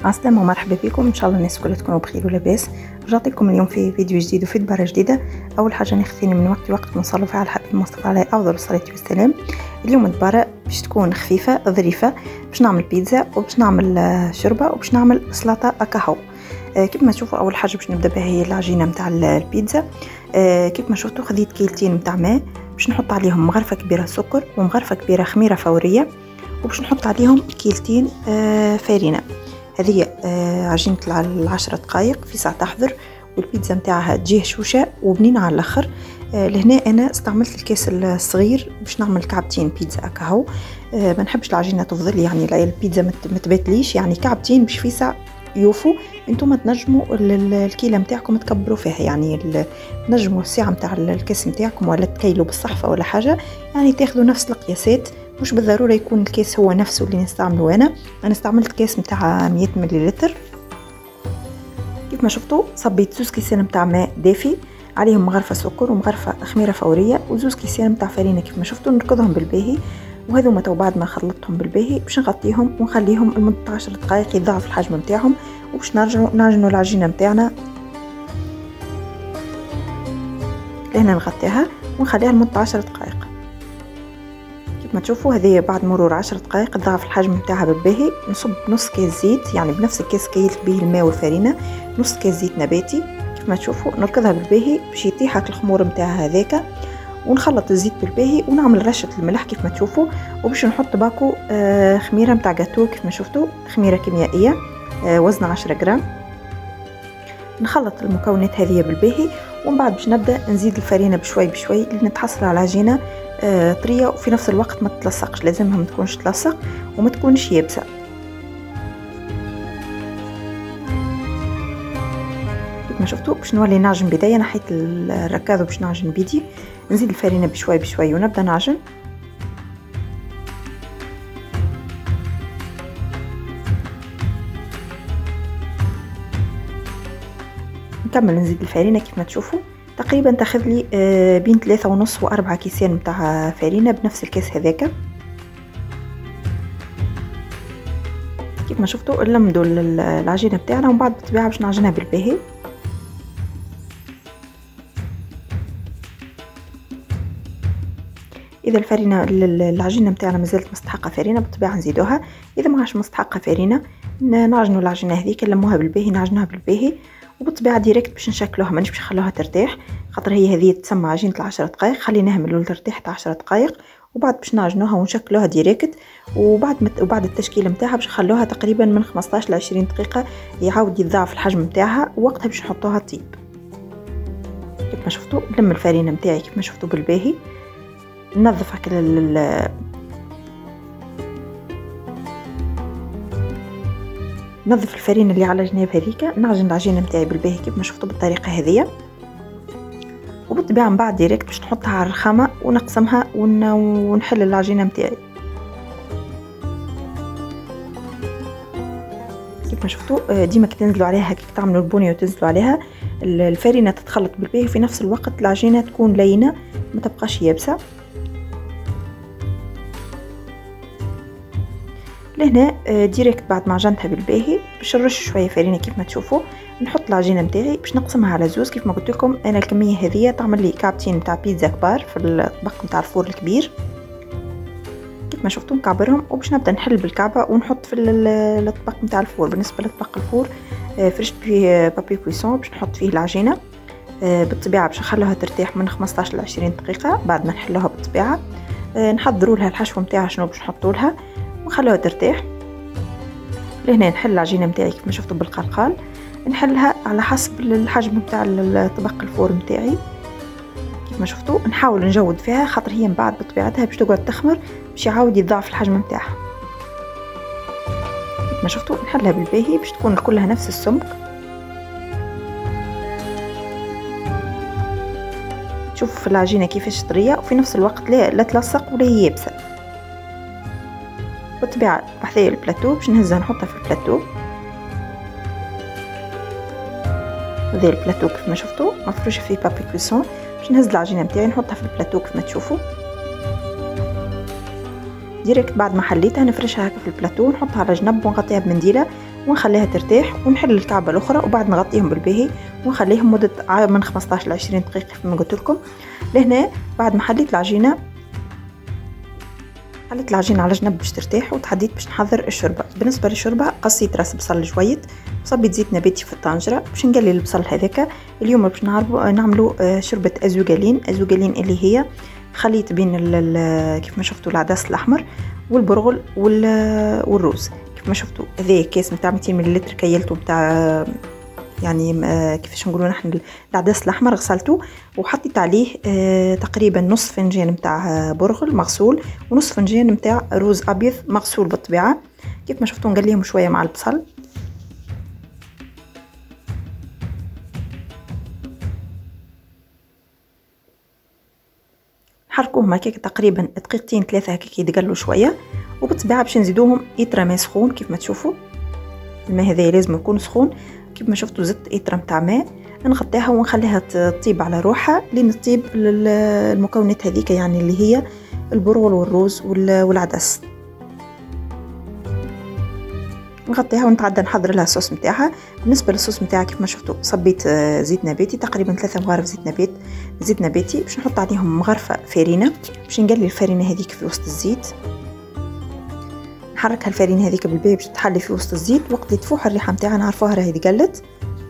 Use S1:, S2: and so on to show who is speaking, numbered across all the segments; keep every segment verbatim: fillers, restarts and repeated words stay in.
S1: عسلامة ومرحبا بكم. ان شاء الله الناس كلها تكونوا بخير ولاباس. رجعت لكم اليوم في فيديو جديد وفي دبارة جديدة. اول حاجه نختيني من وقت لوقت نصلوا فيها على الحبيب المصطفى عليه افضل الصلاه والسلام. اليوم الدبارة باش تكون خفيفه ظريفه، باش نعمل بيتزا وباش نعمل شوربه وباش نعمل سلطه اكاهو. آه كيف ما تشوفوا اول حاجه باش نبدا بها هي العجينه نتاع البيتزا. آه كيف ما شفتوا خذيت كيلتين نتاع ماء، باش نحط عليهم مغرفه كبيره سكر ومغرفه كبيره خميره فوريه، وباش نحط عليهم كيلتين آه فارينه. هذه آه عجينه العشرة دقائق في ساعه تحضر، والبيتزا نتاعها تجي هشوشه وبنينه على الاخر. آه لهنا انا استعملت الكاس الصغير باش نعمل كعبتين بيتزا اكاهو. آه ما نحبش العجينه تفضل، يعني البيتزا ما تباتليش، يعني كعبتين باش في ساعه يوفوا. انتم تنجموا الكيله نتاعكم تكبروا فيها، يعني تنجموا الساعه نتاع الكاس نتاعكم ولا تكيلوا بالصحفه ولا حاجه، يعني تاخذوا نفس القياسات، مش بالضروره يكون الكاس هو نفسه اللي نستعمله. انا انا استعملت كاس نتاع مية مليلتر. كيف ما شفتوا صبيت زوز كيسان نتاع ماء دافي، عليهم مغرفه سكر ومغرفه خميره فوريه وزوز كيسان نتاع فرينه. كيف ما شفتوا نركضهم بالباهي، وهذوما تو بعد ما خلطتهم بالباهي باش نغطيهم ونخليهم لمده عشر دقائق يضاعف الحجم نتاعهم، وباش نرجعوا نعجنوا العجينه نتاعنا. لهنا نغطيها ونخليها لمده عشر دقائق. كيف ما تشوفوا هذه بعد مرور عشر دقائق ضاعف الحجم نتاعها بالباهي. نصب نص كاس زيت، يعني بنفس الكاس كيلت به الماء والفارينه، نص كاس زيت نباتي. كيف ما تشوفوا نركضها بالباهي باش يطيح الخمور نتاعها هذاك، ونخلط الزيت بالباهي ونعمل رشه الملح كيف ما تشوفوا. وباش نحط باكو آه خميره نتاع جاتو، كيف ما شفتوا خميره كيميائيه آه وزنها عشرة جرام. نخلط المكونات هذه بالباهي، ومن بعد باش نبدا نزيد الفرينه بشوي بشوي لنتحصل على عجينه آه طريه، وفي نفس الوقت ما تلصقش، لازمها ما تكونش تلصق وما تكونش يابسه. ما شفتوا باش نولي نعجن بدايه، نحيت الركاذ باش نعجن بيدي، نزيد الفرينه بشوي بشوي ونبدا نعجن. نكمل نزيد الفرينه. كيف ما تشوفوا تقريبا تاخذ لي بين ثلاثة ونص وأربعة كيسان نتاع فرينه بنفس الكاس هذاك. كيف ما شفتوا نلمدوا العجينه بتاعنا، ومن بعد بالطبيعه باش نعجنها بالباهي. اذا الفرينه العجينه نتاعنا مازالت مستحقه فرينه بالطبيعه نزيدوها، اذا ما عادش مستحقه فرينه نعجنوا العجينه هذيك نلموها بالباهي، نعجنوها بالباهي وبالطبيعه ديريكت باش نشكلوها، مانيش باش نخلوها ترتاح، خاطر هي هذه تسمى عجينه العشر دقائق، خليناها من الاول ترتاح تاع عشر دقائق، وبعد باش نعجنوها ونشكلوها ديريكت. وبعد مت... وبعد التشكيله نتاعها باش نخلوها تقريبا من خمسطاش ل عشرين دقيقه يعاود يتضاعف الحجم نتاعها، ووقتها باش نحطوها طيب. كيف ما شفتوا نلم الفرينه نتاعي كيف ما شفتوا بالباهي، ننظف هكا ال ننظف الفرينه اللي على جناب هذيك، نعجن العجينه نتاعي بالباهي كيف ما شفتوا بالطريقه هذه. وبالطبيعه من بعد ديريكت باش نحطها على الرخامه ونقسمها ون... ونحل العجينه نتاعي. كيف ما شفتوا ديما كي تنزلوا عليها كي تعملوا البونيه وتنزلوا عليها الفرينه تتخلط بالباهي، وفي نفس الوقت العجينه تكون لينه ما تبقاش يابسه. لهنا ديريكت بعد ما عجنتها بالباهي باش نرش شويه فرينه كيف ما تشوفوا، نحط العجينه نتاعي باش نقسمها على زوز. كيف ما قلت لكم انا الكميه هذه تعمل لي كعبتين نتاع بيتزا كبار في الطبق نتاع الفور الكبير. كيف ما شفتوا نكعبرهم وباش نبدا نحل بالكعبه ونحط في الطبق نتاع الفور. بالنسبه للطبق الفور فرشت فيه بابي كويسون باش نحط فيه العجينه بالطبيعه باش نخلوها ترتاح من خمسطاش ل عشرين دقيقه. بعد ما نحلوها بالطبيعه نحضروا لها الحشو نتاعها شنو باش نحطوا لها ونخلوها ترتاح. لهنا نحل العجينه نتاعي كيف ما شفتوا بالقلقال، نحلها على حسب الحجم نتاع الطبق الفور نتاعي. كيف ما شفتوا نحاول نجود فيها خاطر هي من بعد بطبيعتها باش تقعد تخمر باش يعاود يضاعف الحجم نتاعها. كيف ما شفتوا نحلها بالباهي باش تكون كلها نفس السمك. شوفوا في العجينه كيفاش طريه وفي نفس الوقت لا لا تلصق ولا هي يابسه. بالطبيعه بحذايا البلاتو باش نهزها نحطها في البلاتو. هذا البلاتو كيف ما شفتوا مفروشه فيه بابي كويسون، باش نهز العجينه نتاعي نحطها في البلاتو كيف ما تشوفوا. ديريكت بعد ما حليتها نفرشها هكا في البلاتو، نحطها على جنب ونغطيها بمنديله ونخليها ترتاح، ونحل الكعبه الاخرى وبعد نغطيهم بالباهي ونخليهم مده من خمسطاش ل عشرين دقيقه كما قلت لكم. لهنا بعد ما حليت العجينه حليت العجينه على جنب باش ترتاح، وتحديت باش نحضر الشوربه. بالنسبه للشوربه قصيت راس بصل جويد، وصبيت زيت نباتي في الطنجره باش نقلي البصل هذاك. اليوم باش نعملوا شوربه ازوغالين. ازوغالين اللي هي خليط بين كيف ما شفتوا العدس الاحمر والبرغل والروز. كيف ما شفتوا هذا كاس نتاع مئتين مليلتر كيلته نتاع يعني كيفاش نقولوا نحن العدس الاحمر، غسلته وحطيت عليه تقريبا نص فنجان نتاع برغل مغسول ونص فنجان نتاع روز ابيض مغسول بالطبيعه. كيف ما شفتوا نقليهم شويه مع البصل. نحركوهم هكاك تقريبا دقيقتين ثلاثه هكاك يتقلوا شويه، وبالطبيعه باش نزيدوهم ايترا ماء سخون. كيف ما تشوفوا الماء هذا لازم يكون سخون. كيف ما شفتوا زدت ايترا نتاع ماء، نغطيها ونخليها تطيب على روحها لين تطيب المكونات هذيك، يعني اللي هي البرغل والروز والعدس. نغطيها ونتعدى نحضر لها الصوص نتاعها. بالنسبه للصوص نتاعها كيف ما شفتوا صبيت زيت نباتي تقريبا ثلاثة مغارف زيت نبات زيت نباتي باش نحط عليهم مغرفه فرينه باش نقلي الفرينه هذيك في وسط الزيت. نحركها الفرينه هذيك بالباهي باش تحلي في وسط الزيت. وقت اللي تفوح الريحه نتاعها نعرفوها راهي تقلت.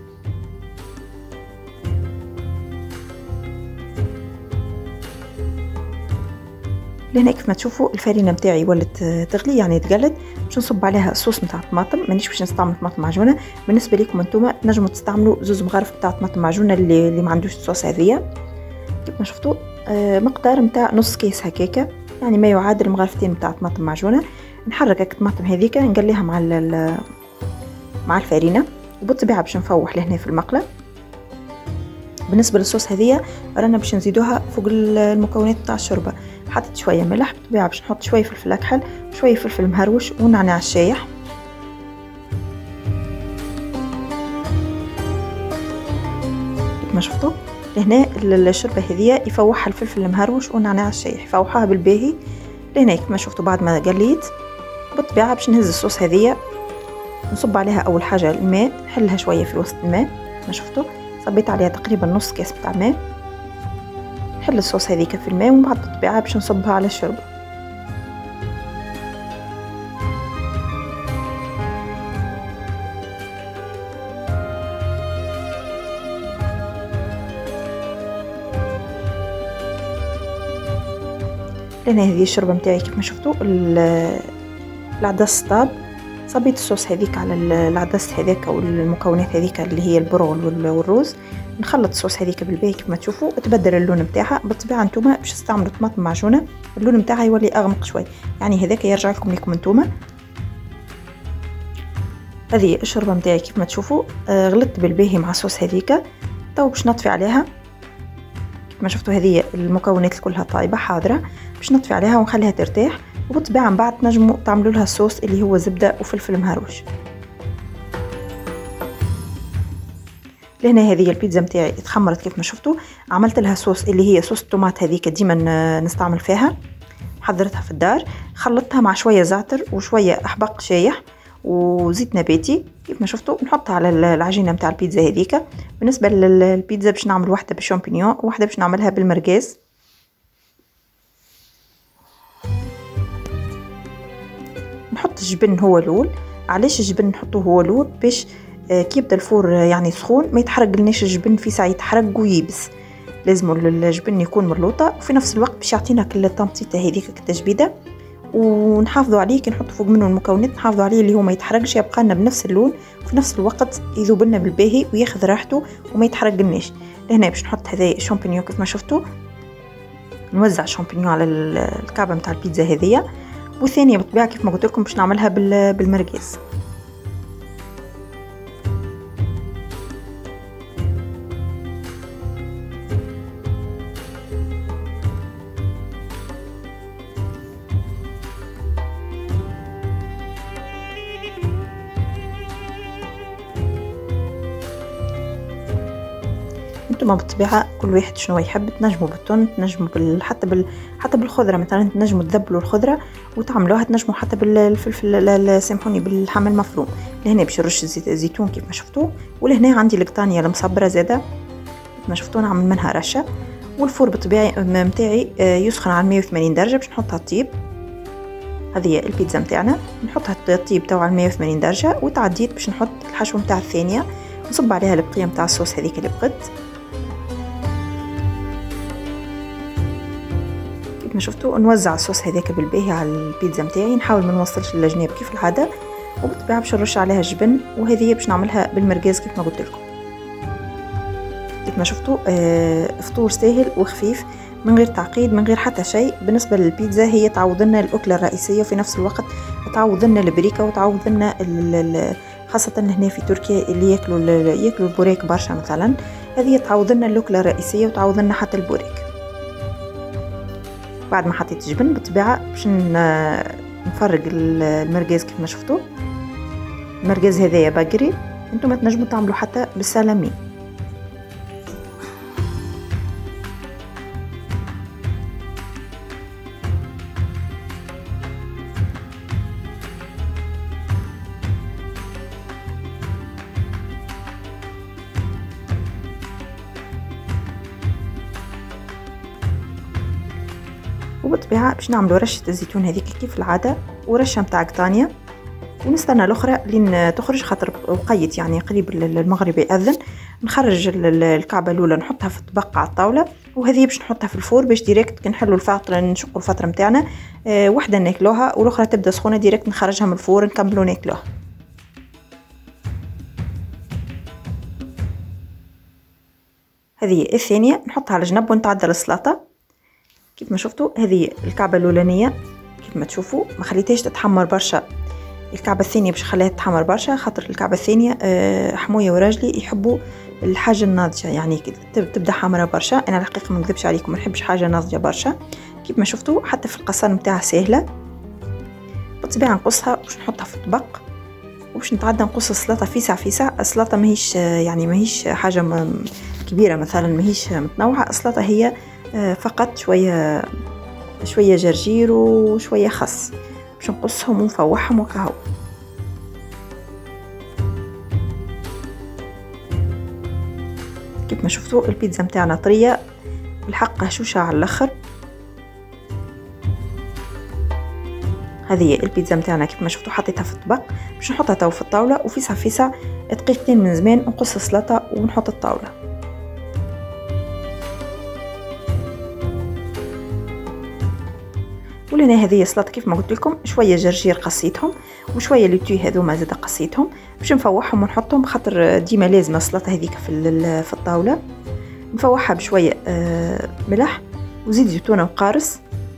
S1: لهنا كيف ما تشوفوا الفرينه نتاعي ولات تغلي يعني تقلت. باش نصب عليها الصوص نتاع الطماطم. مانيش باش نستعمل طماطم معجونه. بالنسبه لكم انتم نجموا تستعملوا زوز مغارف نتاع طماطم معجونه اللي, اللي ما عندوش الصوص هذيا. كيف ما شفتوا آه مقدار نتاع نص كيس هكاكا، يعني ما يعادل مغرفتين نتاع طماطم معجونه. نحرك الطماطم هذيك نقليها مع مع الفرينه، وبالطبيعه باش نفوح لهنا في المقله. بالنسبه للصوص هذيا رانا باش نزيدوها فوق المكونات تاع الشوربه. حطيت شويه ملح، بالطبيعه باش نحط شويه فلفل اكحل وشويه فلفل مهروش ونعناع الشايح. كما شفتوا لهنا الشوربه هذيا يفوحها الفلفل المهروش والنعناع الشايح، يفوحوها بالباهي. لهنا كما شفتوا بعد ما قليت بالطبيعه باش نهز الصوص هذيا نصب عليها اول حاجه الماء، نحلها شويه في وسط الماء. كما شفتوا صبيت عليها تقريبا نص كاس تاع ماء. نحل الصوص هذيك في الماء ومن بعد بالطبيعه باش نصبها على الشوربه. لهنا هذه الشوربه نتاعي كيف ما شفتوا العدس طاب. صبيت الصوص هذيك على العدس هذاك والمكونات هذيك اللي هي البرغل والروز. نخلط الصوص هذيك بالباهي كما تشوفوا تبدل اللون نتاعها. بالطبيعه نتوما باش تستعملوا طماطم معجونه اللون نتاعها يولي اغمق شوي، يعني هذاك يرجع لكم ليكم نتوما. هذه الشوربه نتاعي كيف ما تشوفوا آه غلطت بالباهي مع الصوص هذيك. تو باش نطفي عليها. كما شفتوا هذه المكونات كلها طايبه حاضره. باش نطفي عليها ونخليها ترتاح، وبالطبيعه من بعد تنجموا تعملوا لها الصوص اللي هو زبده وفلفل مهروش. لهنا هذه البيتزا نتاعي اتخمرت كيف ما شفتوا. عملت لها صوص اللي هي صوص الطوماط هذيك ديما نستعمل فيها. حضرتها في الدار، خلطتها مع شويه زعتر وشويه احباق شايح وزيت نباتي. كيف ما شفتوا نحطها على العجينه نتاع البيتزا هذيك. بالنسبه للبيتزا باش نعمل واحده بالشامبينيون وواحده باش نعملها بالمرقاز. نحط الجبن هو الاول. علاش الجبن نحطوه هو الاول؟ باش كي يبدا الفور يعني سخون ما يتحرق لناش الجبن في ساعه يتحرق ويبس. لازم الجبن يكون مرلوطه، وفي نفس الوقت باش يعطينا التمطيطه هذيك التجبيده. ونحافظوا عليه كي نحط فوق منه المكونات، نحافظوا عليه اللي هو ما يتحرقش، يبقى لنا بنفس اللون وفي نفس الوقت يذوب لنا بالباهي وياخذ راحته وما يتحرق لناش. لهنا باش نحط هذا الشامبينيون كيف ما شفتوا. نوزع الشامبينيون على الكعبه نتاع البيتزا هذيا. والثانيه بالطبيعه كيف ما قلت لكم باش نعملها بالمرقاز. وانتم بالطبيعه كل واحد شنو يحب، تنجموا بالتون، تنجموا بال... حتى بال... حتى بالخضره مثلا، تنجموا تذبلوا الخضره وتعملوها، تنجموا حتى بالفلفل سامحوني باللحم المفروم. لهنا باش نرش زيت الزيتون كيف ما شفتوا، ولهنا عندي القطانيه المصبره زاده كيف ما شفتوا نعمل منها رشه. والفور بالطبيعي متاعي يسخن على مية وثمانين درجه باش نحطها تطيب. هذه البيتزا متاعنا نحطها تطيب تو على مية وثمانين درجه، وتعديت باش نحط الحشو متاع الثانيه، نصب عليها البقيه متاع الصوص هذيك اللي بقت كيف ما شفتوا. نوزع الصوص هذاك بالباهي على البيتزا متاعي، نحاول ما نوصلش للجناب كيف العاده، وبالطبيعه باش نرش عليها جبن، وهذه باش نعملها بالمرقاز كيف ما قلت لكم. كيف ما شفتوا آه فطور ساهل وخفيف من غير تعقيد من غير حتى شيء. بالنسبه للبيتزا هي تعوض لنا الاكله الرئيسيه، وفي نفس الوقت تعوض لنا البريكه، وتعوض لنا خاصه هنا في تركيا اللي ياكلوا ياكلوا البوريك برشا مثلا، هذه تعوض لنا الاكله الرئيسيه وتعوض لنا حتى البوريك. بعد ما حطيت جبن بالطبيعه باش نفرق المرقاز كيف ما شفتوا. المرقاز هذايا بقري، انتم تنجموا تعملوا حتى بالسلامي. وبالطبيعه باش نعملوا رشه الزيتون هذيك كيف العاده، ورشه متاع قطانيه، ونستنى الاخرى لين تخرج خاطر وقيت يعني قريب المغرب يأذن. نخرج الكعبه الاولى نحطها في الطبق على الطاوله، وهذه باش نحطها في الفور باش ديريكت كي نحلوا الفطره نشقوا الفطره نتاعنا أه وحده ناكلوها، والاخرى تبدا سخونه ديريكت نخرجها من الفور نكملوا ناكلوها. هذه الثانيه نحطها على جنب ونتعدل السلطه كيف ما شفتوا. هذه الكعبه الاولانيه كيف ما تشوفوا ما خليتهاش تتحمر برشا، الكعبه الثانيه باش نخليها تتحمر برشا خاطر الكعبه الثانيه أه حمويه وراجلي يحبوا الحاجه الناضجه، يعني تبدا حمراء برشا. انا الحقيقه ما نكذبش عليكم ما نحبش حاجه ناضجه برشا. كيف ما شفتوا حتى في القصان نتاعها سهله. بالطبيعه نقصها باش نحطها في الطبق، وباش نتعدى نقص السلطه فيسع فيسع. السلطه ماهيش يعني ماهيش حاجه كبيره مثلا، ماهيش متنوعه. السلطه هي فقط شويه شويه جرجير وشويه خس باش نقصهم ونفوحهم وكهو. كيف ما شفتوا البيتزا متاعنا طريه بالحق هشوشه على الاخر. هذه البيتزا متاعنا كيف ما شفتوا حطيتها في الطبق باش نحطها تو في الطاوله، وفيسع فيسع دقيقتين من زمان نقص السلطه ونحط الطاوله. ولنا هذه السلطه كيف ما قلت لكم شويه جرجير قصيتهم وشويه لوتي هذوما زاد قصيتهم باش نفوحهم ونحطهم، خاطر ديما لازم السلطه هذيك في في الطاوله. نفوحها بشويه ملح وزيت زيتون وقارص،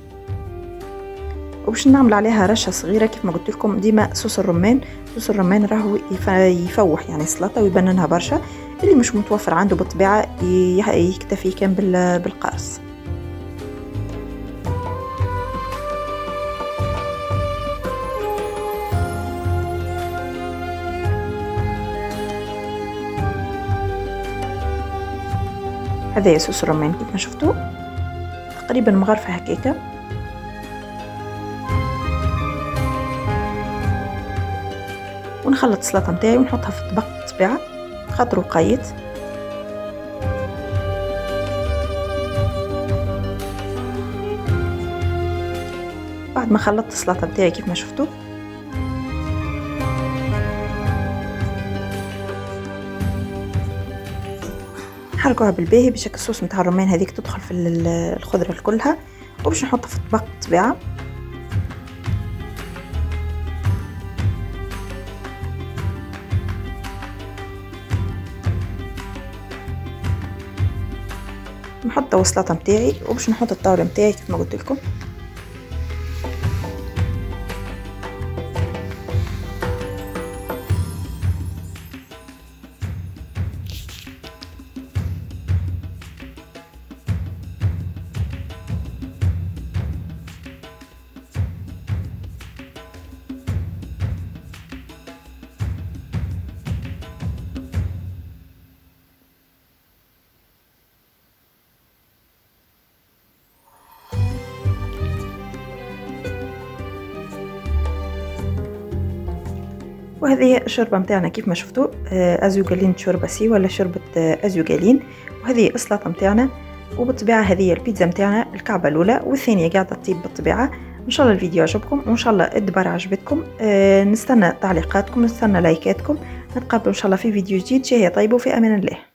S1: وباش نعمل عليها رشه صغيره كيف ما قلت لكم ديما صوص الرمان. صوص الرمان راهو يفوح يعني السلطه ويبننها برشا. اللي مش متوفر عنده بالطبيعه يكتفي كان بالقارص. هذا صوص الرمان كيف ما شفتوا تقريبا مغرفه هكاكا. ونخلط السلطه نتاعي ونحطها في الطبق بالطبيعه خاطر وقيت. بعد ما خلطت السلطه نتاعي كيف ما شفتوا نحركوها بالباهي باش الصوص نتاع الرمان هذيك تدخل في الخضره كلها، وباش نحطها في الطبق بالطبيعه. نحط السلطه نتاعي وباش نحط الطاوله نتاعي كيف ما قلت لكم. وهذه هي الشوربه نتاعنا كيف ما شفتوا، ازوغالين شوربه سي ولا شوربه ازوغالين. وهذه السلطه نتاعنا، وبالطبيعه هذه البيتزا نتاعنا الكعبه الاولى والثانيه قاعده تطيب بالطبيعه. ان شاء الله الفيديو عجبكم وان شاء الله الدبر عجبتكم. أه نستنى تعليقاتكم، نستنى لايكاتكم. نتقابلوا ان شاء الله في فيديو جديد. شهية طيبة وفي امان الله.